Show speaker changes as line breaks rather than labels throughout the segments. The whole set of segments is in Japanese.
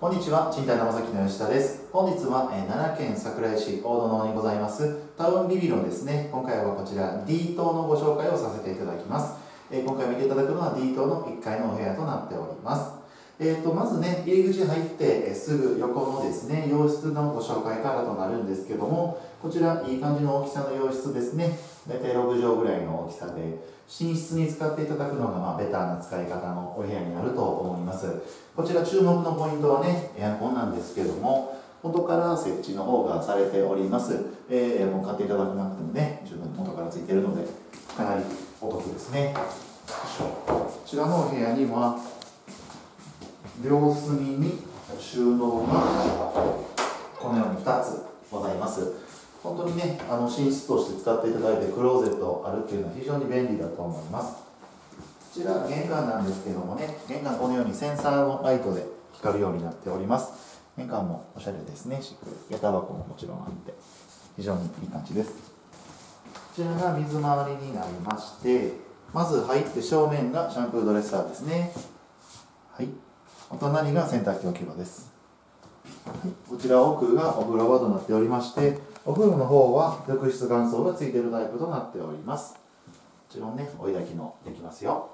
こんにちは、賃貸の山崎の吉田です。本日は奈良県桜井市大野にございますタウンビビのですね、今回はこちら D 棟のご紹介をさせていただきます。今回見ていただくのは D 棟の1階のお部屋となっております。まずね、入り口入ってすぐ横のですね、洋室のご紹介からとなるんですけども、こちらいい感じの大きさの洋室ですね。大体6畳ぐらいの大きさで、寝室に使っていただくのがベターな使い方のお部屋になると思います。こちら注目のポイントはね、エアコンなんですけども、元から設置の方がされております。エアコン買っていただかなくてもね、十分元からついているので、かなりお得ですね。こちらのお部屋には、両隅に収納がこのように2つございます。本当にね、寝室として使っていただいてクローゼットあるっていうのは非常に便利だと思います。こちら玄関なんですけどもね、玄関このようにセンサーのライトで光るようになっております。玄関もおしゃれですね、しっかり。下駄箱ももちろんあって非常にいい感じです。こちらが水回りになりまして、まず入って正面がシャンプードレッサーですね。はい、お隣が洗濯機置き場です。はい、こちら奥がお風呂場となっておりまして、お風呂の方は浴室乾燥がついているタイプとなっております。もちろんね、追い焚きのできますよ。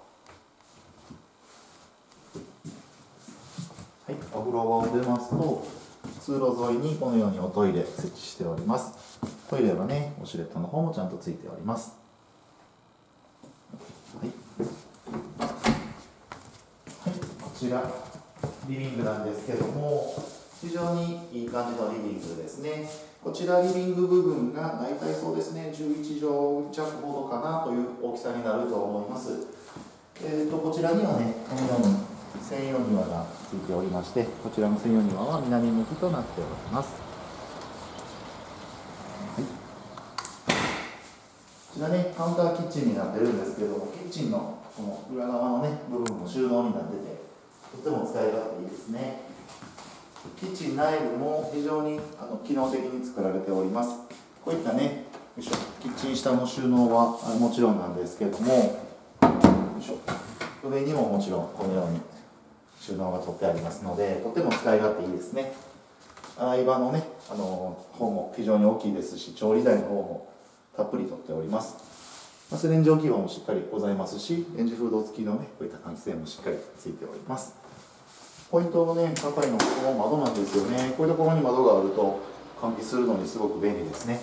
はい、お風呂場を出ますと、通路沿いにこのようにおトイレ設置しております。トイレはね、ウォシュレットの方もちゃんとついております。はい、はい、こちらリビングなんですけども、非常にいい感じのリビングですね。こちらリビング部分が大体そうですね、11畳弱ほどかなという大きさになると思います。こちらにはね、このように専用庭がついておりまして、こちらの専用庭は南向きとなっております。はい、こちらね、カウンターキッチンになってるんですけども、キッチンのこの裏側のね、部分も収納になってて、とても使い勝手いいですね。キッチン内部も非常に機能的に作られております。こういったね、キッチン下の収納はもちろんなんですけども、上にももちろんこのように収納が取ってありますので、とても使い勝手いいですね。洗い場のね、方も非常に大きいですし、調理台の方もたっぷり取っております。ガスレンジ置き場もしっかりございますし、レンジフード付きのね、こういった換気扇もしっかりついております。ポイントのね、高いのはこの窓なんですよね。こういうところに窓があると換気するのにすごく便利ですね。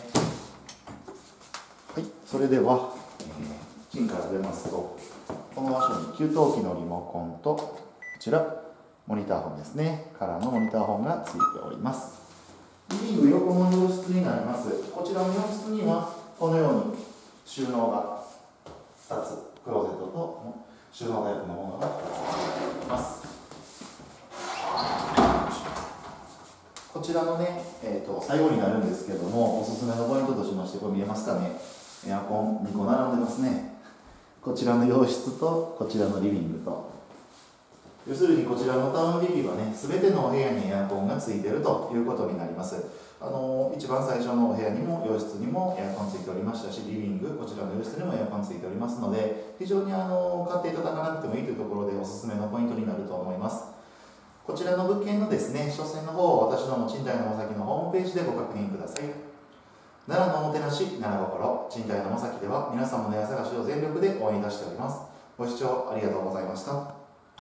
はい、それでは、キッチンから出ますと、この場所に給湯器のリモコンと、こちら、モニターホンですね。カラーのモニターホンがついております。リビング横の洋室になります。こちらの洋室には、このように収納が2つ、クローゼットと収納タイプのものが2つついております。こちらのね、最後になるんですけども、おすすめのポイントとしまして、これ見えますかね、エアコン2個並んでますね。こちらの洋室とこちらのリビングと、要するにこちらのタウンビビはね、全てのお部屋にエアコンがついているということになります。一番最初のお部屋にも洋室にもエアコンついておりましたし、リビング、こちらの洋室にもエアコンついておりますので、非常に買っていただかなくてもいいというところでおすすめのポイントになると思います。こちらの物件のですね、詳細の方を私ども賃貸のまさきのホームページでご確認ください。奈良のおもてなし、奈良心、賃貸のまさきでは皆様の家探しを全力で応援いたしております。ご視聴ありがとうございました。